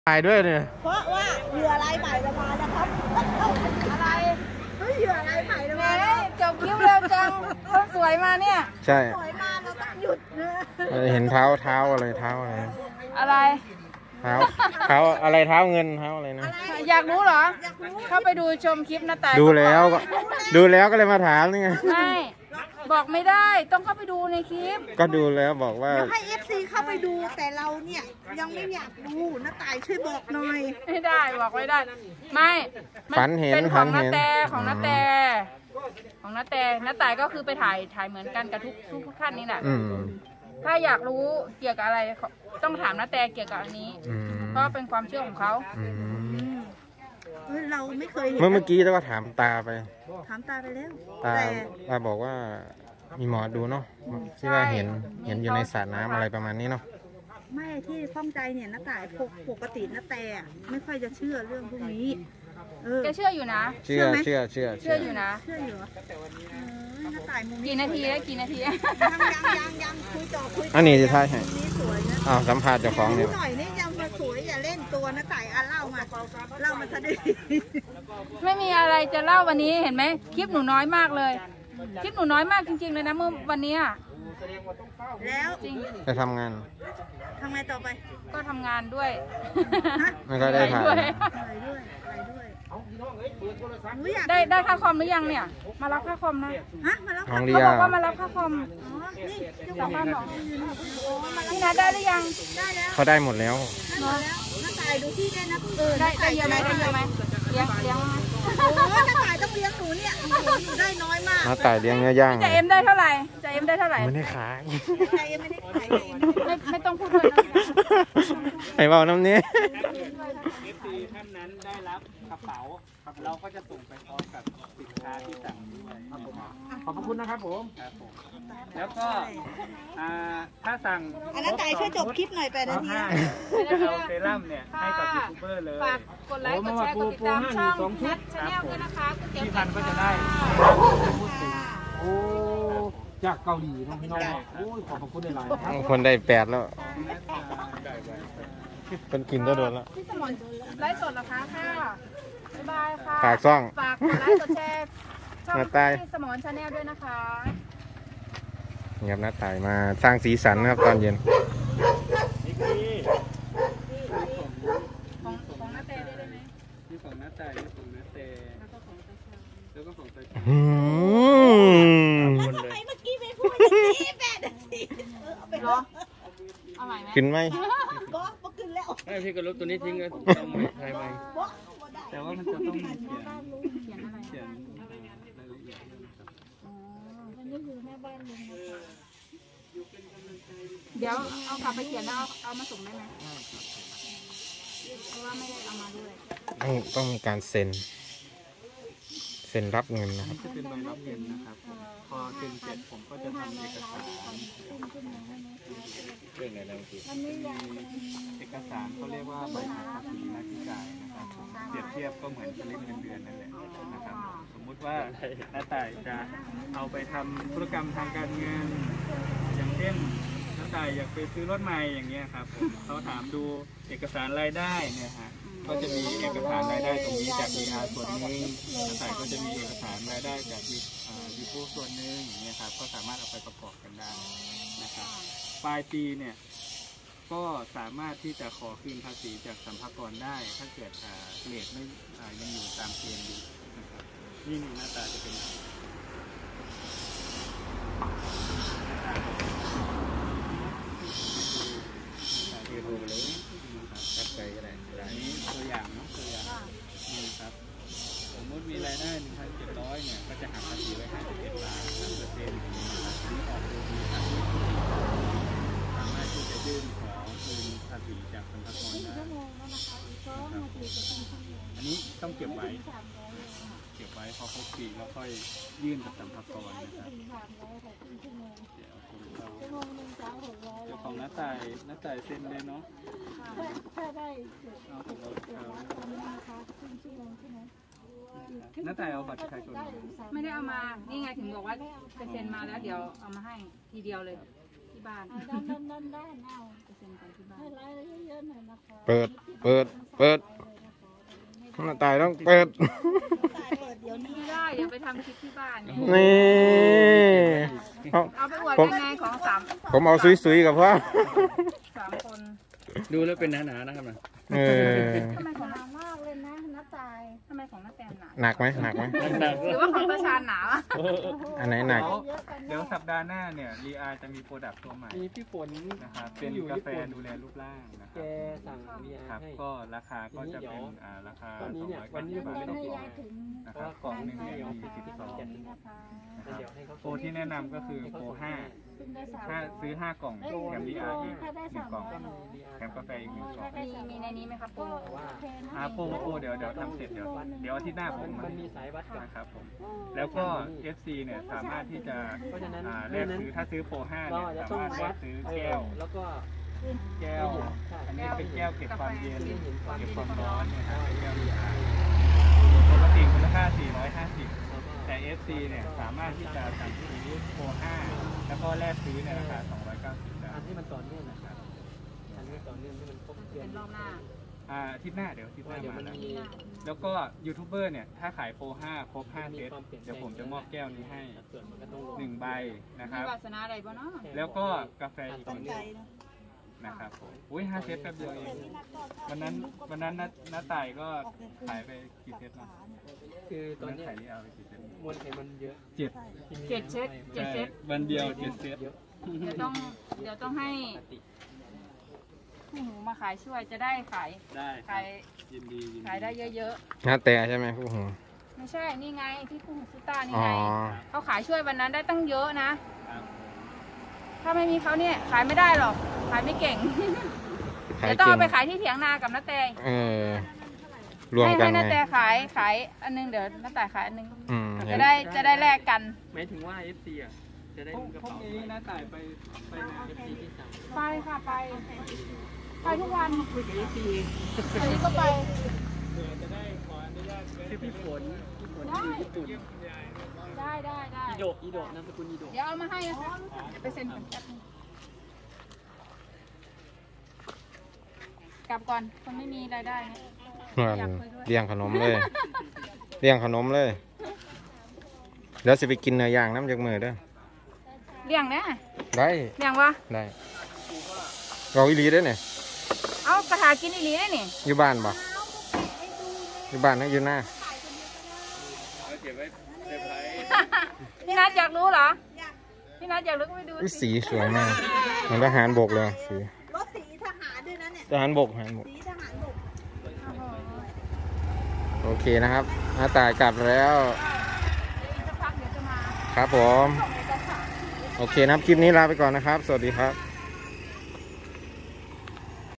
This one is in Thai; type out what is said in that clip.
ถ่ายด้วยเนี่ยเพราะว่าเหยื่อลายใหม่จะมานะครับอะไรเหยื่อลายใหม่จะมาจบคลิปเร็วจังคนสวยมาเนี่ยใช่สวยมาเราต้องหยุดเห็นเท้าอะไรเท้าอะไรอะไรเท้าอะไรเท้าเงินเท้าอะไรนะอยากรู้เหรอเข้าไปดูชมคลิปนะแต่ดูแล้วก็เลยมาถามนี่ไงไม่บอกไม่ได้ต้องเข้าไปดูในคลิปก็ดูแล้วบอกว่าให้ FC เข้าไปดูแต่เราเนี่ยยังไม่อยากดูน้าต่ายช่วยบอกหน่อยไม่ได้บอกไม่ได้ไม่ฝันเห็นของน้าแต่ของน้าต่ายก็คือไปถ่ายเหมือนกันกับทุกท่านนี่แหละถ้าอยากรู้เกี่ยวกับอะไรต้องถามน้าแต่เกี่ยวกับอันนี้เพราะเป็นความเชื่อของเขาเราไม่เคยเห็นเมื่อกี้แล้วก็ถามตาไปแล้วตาบอกว่ามีหมอดูเนาะที่ว่าเห็นอยู่ในสระน้ำอะไรประมาณนี้เนาะไม่ที่ข้องใจเนี่ยน้าต่ายปกติน้าแต่ไม่ค่อยจะเชื่อเรื่องพวกนี้แกเชื่ออยู่นะเชื่ออยู่นะเชื่ออยู่น้าต่ายมุมกี่นาทียังคุยต่ออันนี้จะท่าให้สัมภาษณ์เจ้าของเนี่ยหน่อยนี่ยังมาสวยอย่าเล่นตัวน้าต่ายเล่ามาซะดิไม่มีอะไรจะเล่าวันนี้เห็นไหมคลิปหนูน้อยมากเลยคลิปหนูน้อยมากจริงๆเลยนะเมื่อวันนี้แล้วจริงจะทำงานต่อไปก็ทำงานด้วยไม่ก็ได้ถ่ายได้ค่าคอมหรือยังเนี่ยมารับค่าคอมนะมารับเขาบอกว่ามารับค่าคอมนี่เจ้าของบ้านบอกนี่นะได้หรือยังได้แล้วเขาได้หมดแล้วน้าต่ายดูที่ได้นะได้เยอะไหมเลี้ยงน้าต่ายต้องเลี้ยงหนูเนี่ยหนูได้น้อยมากน้าต่ายเลี้ยงเนื้อย่างจะเอ็มได้เท่าไหร่ไม่ได้ขายไม่ได้ขายไม่ต้องพูดเลยไอ้เบาน้ำนี้ท่านนั้นได้รับกระเป๋าเราก็จะส่งไปพร้อมกับสินค้าที่สั่งด้วยขอบคุณนะครับผมแล้วก็ถ้าสั่งน้าต่ายช่วยจบคลิปหน่อย8 นาทีจะเอาเซรั่มเนี่ยให้กับยูทูบเบอร์เลยฝากกดไลค์กดแชร์กดติดตามช่องนัทชาแนลด้วยนะคะที่พันก็จะได้โอ้จากเกาหลีน้องพี่น้องโอ้ยขอบคุณหลายคนได้8แล้วเป็นกินก็โดนแล้วพี่สมรไลฟ์สดเหรอคะค่ะบ๊ายบายค่ะฝากช่องฝากกดไลค์กดแชร์ช่องพี่สมรชาแนลด้วยนะคะนี่ครับน้าต่ายมาสร้างสีสันนะครับตอนเย็นของน้าแต่ได้ไหมนี่ของน้าต่ายนี่ของน้าแต่แล้วก็ของตาทำไมเมื่อกี้ไม่พูดอย่างนี้8 นาทีเหรอเอาใหม่ไหมขึ้นไหมก็ขึ้นแล้วพี่ก็ลบตัวนี้ทิ้งเลยต้องใหม่ใช่ไหมแต่ว่ามันจะต้องเขียนรายละเอียดนี่คือแม่บ้านลุงนะคะเดี๋ยวเอากลับไปเขียนแล้วเอามาส่งได้ไหมเพราะว่าไม่ได้เอามาด้วยต้องมีการเซ็นรับเงินนะครับจะเป็นใบรับเงินนะครับพอเซ็นเสร็จผมก็จะทำเอกสารเรื่องอะไรนะเอกสารเขาเรียกว่าใบหักภาษีหน้าที่จ่ายนะครับเปรียบเทียบก็เหมือนสลิปเงินเดือนนั่นแหละนะครับสมมุติว่าน้าต่ายจะเอาไปทำธุรกรรมทางการเงินอย่างเช่นน้าต่ายอยากไปซื้อรถใหม่อย่างเงี้ยครับเขาถามดูเอกสารรายได้เนี่ยฮะก็จะมีเอกสารรายได้ตรงนี้จาก DR ส่วนหนึ่งน้าต่ายก็จะมีเอกสารรายได้จากYouTube ส่วนหนึ่งอย่างเงี้ยครับก็สามารถเอาไปประกอบกันได้นะครับปลายปีเนี่ยก็สามารถที่จะขอคืนภาษีจากสรรพากรได้ถ้าเกิดเกรดไม่ยังอยู่ตามเกณฑ์อยู่นะครับนี่หน้าตาจะเป็นดูเลยนะครับใจก็ได้อันนี้ตัวอย่างเนาะตัวอย่างนี่ครับสมมติมีรายได้ 1,700 เนี่ยก็จะหักภาษีไว้51 บาท 3%นะครับอันนี้ออกโดยมีภาษีสามารถที่จะยื่นขอคืนภาษีจากสรรพากรได้อันนี้ต้องเก็บไว้พอครบปีแล้วค่อยยื่นกับสรรพากรนะครับเดี๋ยวของน้าต่ายเซ็นเลยเนาะถ้าได้เอาของเราน้าต่ายเอาบัตรประชาชนไม่ได้เอามานี่ไงถึงบอกว่าเซ็นมาแล้วเดี๋ยวเอามาให้ทีเดียวเลยที่บ้านด้านเอาไปเซ็นกันที่บ้านให้ไลน์เยอะๆหน่อยนะคะเปิดหน้าตายต้องเปิดไม่ได้เดี๋ยวไปทำคลิปที่บ้านไงนี่เอาเอาไปอวดยังไงของผมเอาซุยๆกับพ่อ 3 คนดูแล้วเป็นหนาๆนะครับนะเออทำไมของหนามากเลยนะน้าตายทำไมของน้าแตนหนาหนักไหมหรือว่าของตาชาญหนาอะอันไหนหนักเดี๋ยวสัปดาห์หน้าเนี่ยรีอาจะมีโปรดักต์ตัวใหม่มีพี่ฝนนะครับเป็นกาแฟดูแลรูปร่างนะคแกรับสั่งมีอาครับให้ก็ราคาก็จะเป็นราคาวันนี้เนี่ยวันนี้ 290 บาทไม่ต้ต่องอกรล่อองถึงนะครับกล่องหนึ่งเนี่ยมี12 นะครับเดี๋ยวให้เขาโปรที่แนะนำก็คือโปร5 ซึ่งได้สามถ้าซื้อ5 กล่องแถมรีอาอีก1 กล่องแถมกาแฟอีก1 กล่องมีในนี้ไหมครับปูโปรเดี๋ยวทำเสร็จเดี๋ยวอาทิตย์หน้าผมมันมีสายวัดกับนะครับผมแล้วก็ FC เนี่ยสามารถที่จะเพราะฉะนั้นแลกซื้อถ้าซื้อโปร5 เราเนี่ยอาจจะสาต้องมารถแลวัดกซื้อแก้วแล้วก็แก้ว อันนี้เป็นแก้วเก็บความเย็นเห็นความเก็บเย็นความร้อนเนี่ยครับเป็นแก้ว DR ปกติมูลค่า 450 แต่ FC เนี่ยสามารถที่จะสั่งซื้อโปร5แล้วก็แลกซื้อในราคา 290 ได้อันที่มันต่อเนื่องนะครับอันนี้ต่อเนื่องที่มันครบเดือนเป็นรอบหน้าอาทิตย์หน้าเดี๋ยวอาทิตย์หว่าน้าเดี๋ยวมามันแล้วมีแล้วก็ยูทูบเบอร์เนี่ยถ้าขายโปร5ครบ5เซตเดี๋ยวผมจะมอบแก้วนี้ให้ส่วนมันก็ต้อง 1 ใบนะคมีรับวาสนาอะไรบ้างเนาะแล้วก็กาแฟอีก1นะครับผมอุ้ย5 เซตแป๊บเดียวเองวันนั้นน้าต่ายก็ขายไปกี่เซตนะคือตตออน นเนี้นี้ยขายรีอาไปกี่เซตมวลไขมันเยอะเจ็ด 7 เซตใช่วันเดียว7 เซตเยอะเดี๋ยวต้องให้ปกติผู้หูมาขายช่วยจะได้ขายได้ครัขาบยยินดียินดีขายได้เยอะหน้าแต่ใช่ไหมผู้หูๆ ไม่ใช่นี่ไงที่ผู้หูซุต้านี่อ๋อไงเขาขายช่วยวันนั้นได้ตั้งเยอะนะครับถ้าไม่มีเขาเนี่ยขายไม่ได้หรอก ขายไม่เก่งขายเดี๋ยวต้องเก่เอางไปขายที่เถียงนากับน้าแตเออรวมกันให้ไงน้าแตขายอันนึงเดี๋ยวน้าแตขายอันนึงอืมจะได้แลกกันหมายถึงว่า FC อ่ะจะได้พรุ่งกระพรุ่งเป๋านี้น้าต่ายไปนะ FC ที่สั่งไปค่ะไปทุกวันคุยกับ FC วันนี้ก็ไปชื่อพี่ฝนที่อยู่ญี่ปุ่นได้อีโดะนามสกุลอีโดะเดี๋ยวเอามาให้นะคะเดี๋ยวไปเซ็นกันแป๊บนึงกลับก่อนคนไม่มีรายได้เนี่ยเลี้ยงขนมเลยเลี้ยงขนมเลยเดี๋ยวสิไปกินเนื้อย่างน้ำจากมือเด้อเลี้ยงนะได้เลี้ยงวะได้เราอีหลีได้อเนี่ยเอากระถากินอีหลีได้นี่อยู่บ้านบ่อยู่บ้านนะอยู่หน้าเก็บไว้เซอร์ไพรส์พี่นัทอยากรู้เหรอพี่นัทอยากรู้ก็ไปดูอุ๊ยสิสีสวยมากเหมือนทหารบกเลยสีรถสีทหารด้วยนะเนี่ยทหารบกทหารบกสีทหารบกโอเคนะครับหน้าตายกลับแล้วอีกสักพักเดี๋ยวจะมาครับผมส่งเอกสารโอเคนะครับคลิปนี้ลาไปก่อนนะครับ สวัสดีครับ